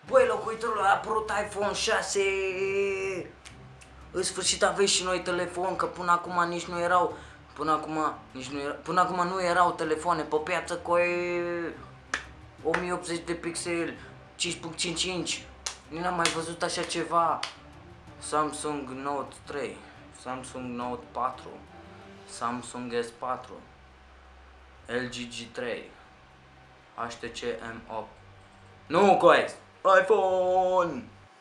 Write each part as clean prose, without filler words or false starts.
Băi, locuitorul, a apărut iPhone 6. În sfârșit aveți și noi telefon, că până acum nici nu erau. Până acum nu erau telefoane pe piață cu 1080 de pixeli, 5.5 inch. Nu am mai văzut așa ceva. Samsung Note 3, Samsung Note 4, Samsung S4, LG G3, HTC M8. Nu, coex! iPhone!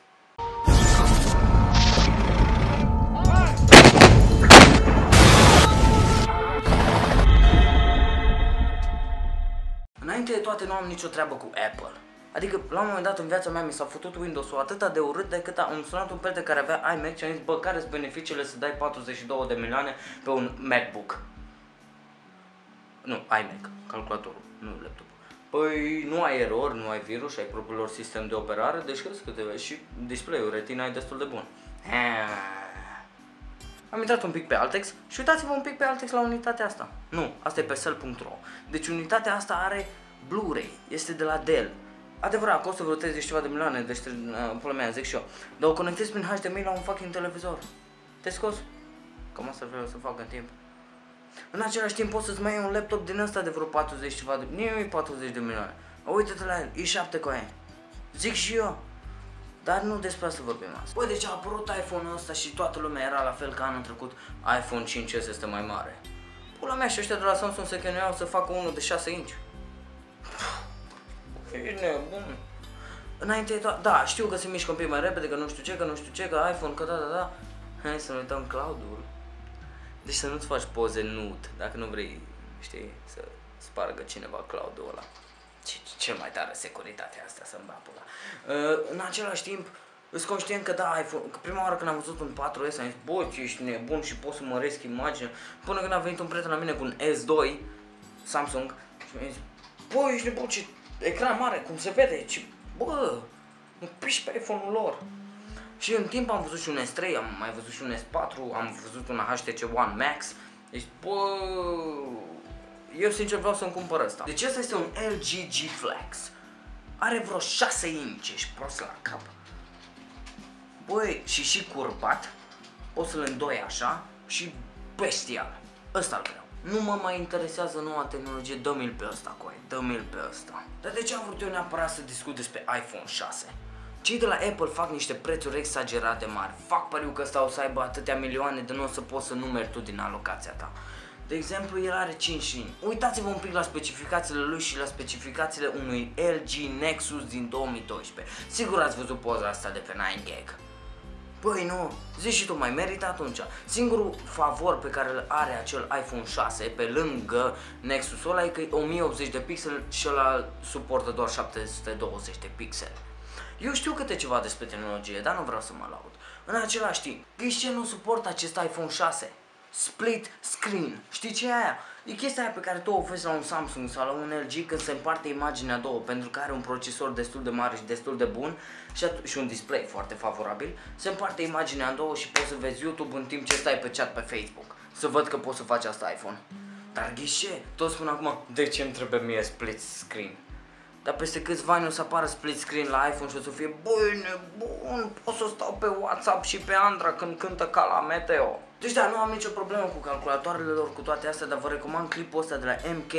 Înainte de toate nu am nicio treabă cu Apple. Adică la un moment dat în viața mea mi s-a făcut Windows-ul atât de urât decât am sunat un prieten care avea iMac și am zis, bă, care sunt beneficiile să dai 42 de milioane pe un MacBook? Nu, iMac, calculatorul, nu laptopul. Păi nu ai erori, nu ai virus, ai propriul lor sistem de operare, deci crezi că te vezi și display-ul retina e destul de bun. Am intrat un pic pe Altex și uitați-vă un pic pe Altex la unitatea asta. Nu, asta e pe sell.ro. Deci unitatea asta are Blu-ray, este de la Dell. Adevărat, costă vreo 30 ceva de milioane, deci pula mea, zic și eu. Dar o conectezi prin HDMI la un fucking televizor. Te scos? Cam asta vreau să fac în timp. În același timp poți să-ți mai iei un laptop din ăsta de vreo 40 ceva de... Nu e 40 de milioane. Uite-te la el, i7 cu aia. Zic și eu. Dar nu despre asta vorbim azi. Băi, deci a apărut iPhone-ul ăsta și toată lumea era la fel ca anul trecut. iPhone 5S este mai mare. Pula mea, și ăștia de la Samsung se chinuiau să facă unul de 6 inch. E nebun. Înainte de toate, da, știu că se mișcă un pic mai repede, că nu știu ce, că iPhone, că da. Hai să ne uităm cloud-ul. Deci să nu-ți faci poze nude, dacă nu vrei, știi, să spargă cineva cloud-ul ăla. Cel mai tare securitatea asta să-mi bea pula. În același timp, îți conștient că da, iPhone, că prima oară când am văzut un 4S am zis, bă, ce ești nebun și poți să măresc imaginea. Până când a venit un prieten la mine cu un S2, Samsung, și mi-a zis, bă, ești nebun, ce ecran mare, cum se vede, ce, bă, nu piși pe iPhone-ul lor. Și în timp am văzut și un S3, am mai văzut și un S4, am văzut un HTC One Max. Deci, bă, eu sincer vreau să-mi cumpăr ăsta. Deci ăsta este un LG G Flex. Are vreo 6 inch, ești prost la cap. Băi, și curbat, o să-l îndoi așa și bestial. Ăsta-l vreau. Nu mă mai interesează noua tehnologie, dă-mi-l pe ăsta, coi, dă-mi-l pe ăsta. Dar de ce am vrut eu neapărat să discut despre iPhone 6? Cei de la Apple fac niște prețuri exagerate mari, fac pariu că ăsta o să aibă atâtea milioane de nu o să poți să numeri tu din alocația ta. De exemplu, el are 5 lini. Uitați-vă un pic la specificațiile lui și la specificațiile unui LG Nexus din 2012. Sigur ați văzut poza asta de pe 9gag. Păi nu, zici și tu, mai merită atunci. Singurul favor pe care îl are acel iPhone 6 pe lângă Nexus-ul ăla e că e 1080 de pixeli și ăla suportă doar 720 de pixeli. Eu știu câte ceva despre tehnologie, dar nu vreau să mă laud. În același timp, știi ce nu suportă acest iPhone 6? Split screen. Știi ce e aia? E chestia aia pe care tu o vezi la un Samsung sau la un LG când se împarte imaginea două, pentru că are un procesor destul de mare și destul de bun și un display foarte favorabil. Se împarte imaginea în două și poți să vezi YouTube în timp ce stai pe chat pe Facebook. Să văd că poți să faci asta iPhone. Dar ghișe, toți spun acum, de ce îmi trebuie mie split screen? Dar peste câțiva ani o să apară split screen la iPhone și o să fie, băi, nebun, pot să stau pe WhatsApp și pe Andra când cântă ca la Meteo. Deci da, nu am nicio problemă cu calculatoarele lor, cu toate astea, dar vă recomand clipul ăsta de la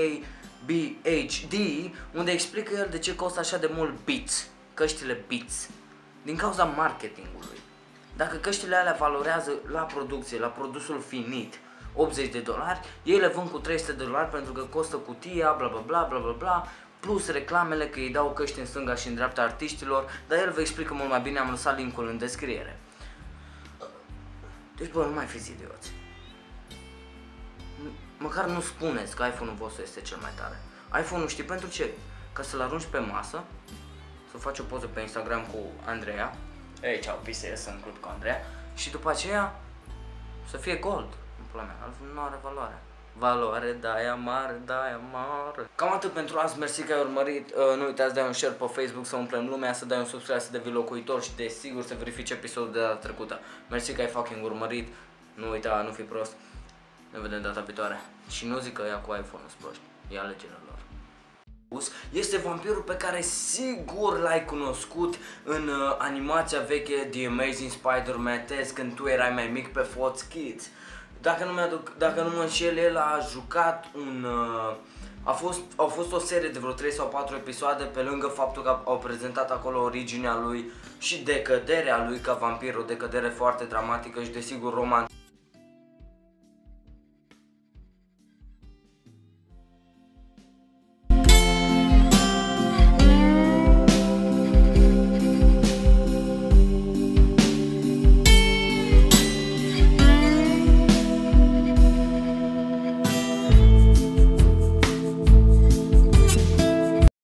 MKBHD, unde explică el de ce costă așa de mult Beats, căștile Beats, din cauza marketingului. Dacă căștile alea valorează la producție, la produsul finit, $80, ei le vând cu $300 pentru că costă cutia, bla bla bla bla bla bla, plus reclamele că îi dau căști în stânga și în dreapta artiștilor, dar el vă explică mult mai bine, am lăsat linkul în descriere. Deci bă, nu mai fiți idioți. Măcar nu spuneți că iPhone-ul vostru este cel mai tare. iPhone-ul știi pentru ce? Ca să-l arunci pe masă, să faci o poză pe Instagram cu Andreea. Ei, ceau, pise, să în club cu Andreea. Și după aceea să fie gold. În pula mea, altfel nu are valoare. Valoare, de-aia mare, de-aia mare. Cam atât pentru azi, mersi că ai urmărit. Nu uitați să dai un share pe Facebook, să umplem lumea, să dai un subscribe, să devii locuitor și desigur să verifici episodul de data trecută. Mersi că ai fucking urmărit. Nu uita, nu fi prost. Ne vedem data viitoare. Și nu zic că ia cu iPhone-ul proști. E alegerea lor. este vampirul pe care sigur l-ai cunoscut în animația veche The Amazing Spider-Man Tales, când tu erai mai mic pe Fox Kids. Dacă nu mă înșel, el a jucat au fost o serie de vreo 3 sau 4 episoade, pe lângă faptul că au prezentat acolo originea lui și decăderea lui ca vampir, o decădere foarte dramatică și desigur romantică.